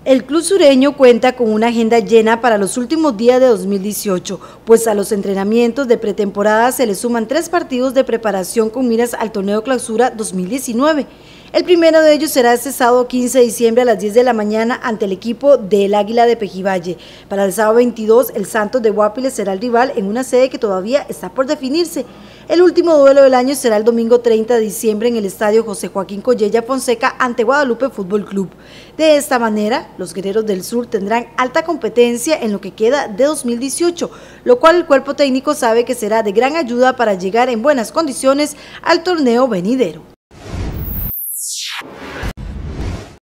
El club sureño cuenta con una agenda llena para los últimos días de 2018, pues a los entrenamientos de pretemporada se le suman 3 partidos de preparación con miras al torneo Clausura 2019. El primero de ellos será este sábado 15 de diciembre a las 10 de la mañana ante el equipo del Águila de Pejivalle. Para el sábado 22, el Santos de Guapiles será el rival en una sede que todavía está por definirse. El último duelo del año será el domingo 30 de diciembre en el estadio José Joaquín Collella Fonseca ante Guadalupe Fútbol Club. De esta manera, los guerreros del sur tendrán alta competencia en lo que queda de 2018, lo cual el cuerpo técnico sabe que será de gran ayuda para llegar en buenas condiciones al torneo venidero.